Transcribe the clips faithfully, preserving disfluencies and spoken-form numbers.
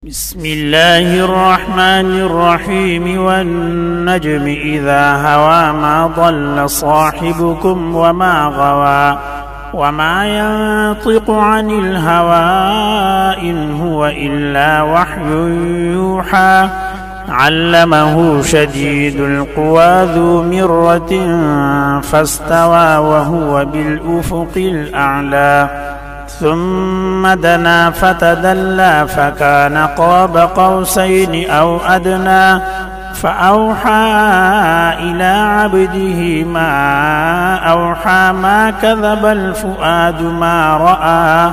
بسم الله الرحمن الرحيم والنجم إذا هوى ما ضل صاحبكم وما غوى وما ينطق عن الهوى إن هو إلا وحي يوحى علمه شديد القوى ذو مرة فاستوى وهو بالأفق الأعلى ثم دنا فتدلى فكان قاب قوسين أو أدنى فأوحى إلى عبده ما أوحى ما كذب الفؤاد ما رأى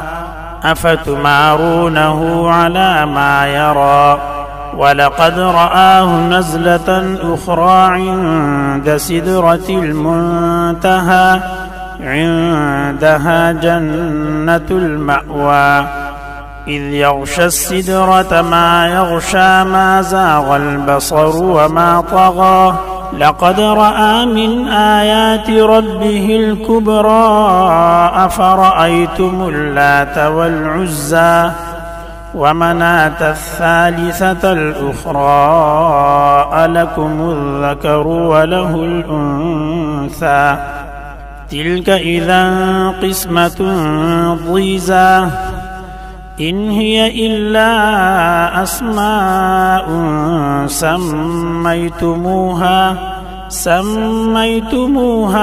أفتمارونه على ما يرى ولقد رآه نزلة أخرى عند سدرة المنتهى عندها جنة المأوى إذ يغشى السدرة ما يغشى ما زاغ البصر وما طغى لقد رأى من آيات ربه الكبرى أفرأيتم اللات والعزى ومناة الثالثة الأخرى ألكم الذكر وله الأنثى تلك إذا قسمة ضيزى إن هي إلا أسماء سميتموها سميتموها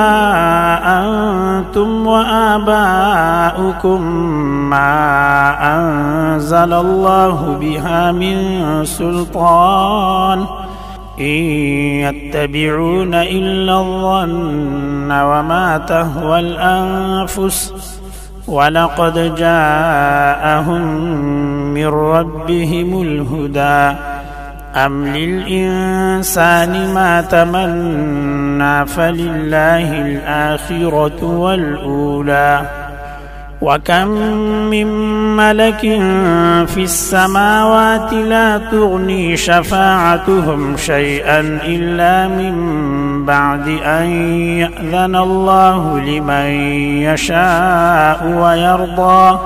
أنتم وآباؤكم ما أنزل الله بها من سلطان إن يتبعون إلا الظن وما تهوى الأنفس ولقد جاءهم من ربهم الهدى أم للإنسان ما تمنى فلله الآخرة والأولى وكم من ملك في السماوات لا تغني شفاعتهم شيئا إلا من بعد أن يأذن الله لمن يشاء ويرضى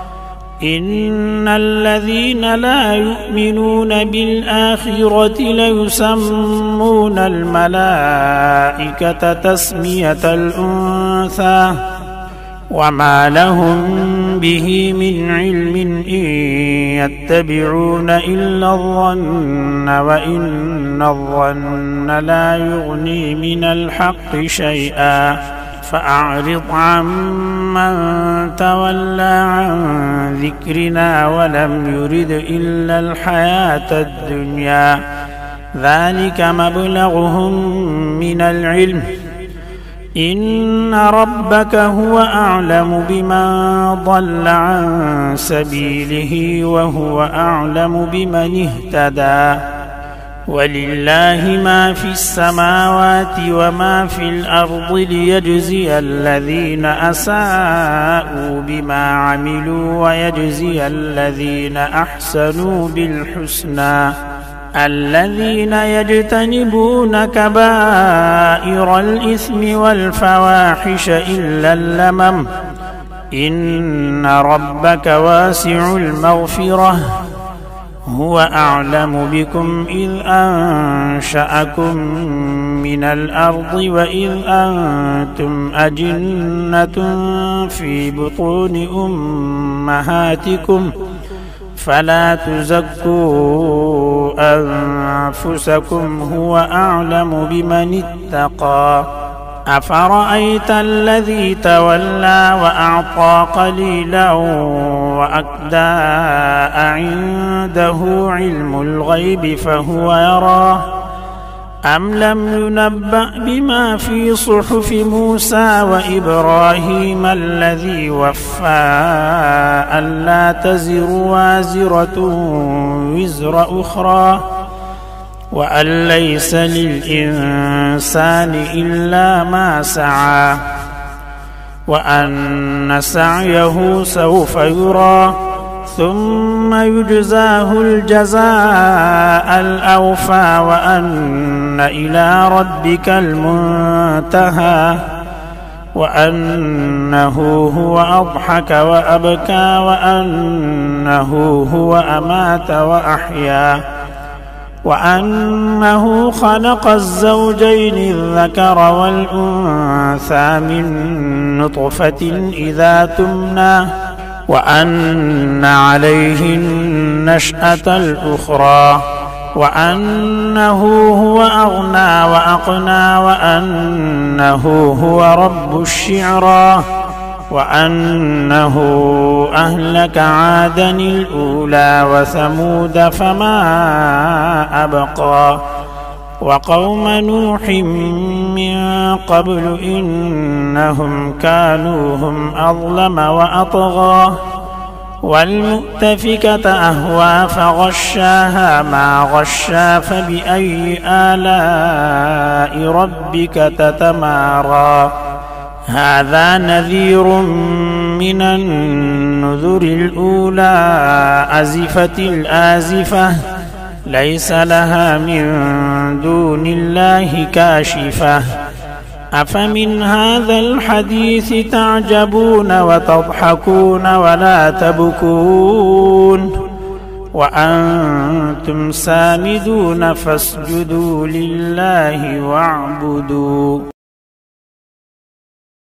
إن الذين لا يؤمنون بالآخرة ليسمون الملائكة تسمية الأنثى وما لهم به من علم إن يتبعون إلا الظن وإن الظن لا يغني من الحق شيئا فأعرض عمن تولى عن ذكرنا ولم يرد إلا الحياة الدنيا ذلك مبلغهم من العلم إن ربك هو أعلم بمن ضل عن سبيله وهو أعلم بمن اهتدى ولله ما في السماوات وما في الأرض ليجزي الذين أساءوا بما عملوا ويجزي الذين أحسنوا بالحسنى الذين يجتنبون كبائر الإثم والفواحش إلا اللمم إن ربك واسع المغفرة هو أعلم بكم إذ أنشأكم من الأرض وإذ أنتم أجنة في بطون أمهاتكم فلا تزكوا أنفسكم هو أعلم بمن اتقى أفرأيت الذي تولى وأعطى قليلا وأكدى أعنده علم الغيب فهو يراه أم لم ينبأ بما في صحف موسى وإبراهيم الذي وفى ألا تزر وازرة وزر أخرى وأن ليس للإنسان إلا ما سعى وأن سعيه سوف يرى ثم يجزاه الجزاء الأوفى وأن إلى ربك المنتهى وأنه هو أضحك وأبكى وأنه هو أمات وأحيا وأنه خلق الزوجين الذكر والأنثى من نطفة إذا تمنى وأن عليه النشأة الأخرى وأنه هو أغنى وأقنى وأنه هو رب الشعرى وأنه أهلك عادا الأولى وثمود فما أبقى وقوم نوح من قبل إنهم كانوا هم أظلم وأطغى والمؤتفكة أهوى فغشاها ما غشا فبأي آلاء ربك تتمارى هذا نذير من النذر الأولى أزفت الآزفة ليس لها من دون الله كاشفة أفمن هذا الحديث تعجبون وتضحكون ولا تبكون وأنتم سامدون فاسجدوا لله واعبدوا.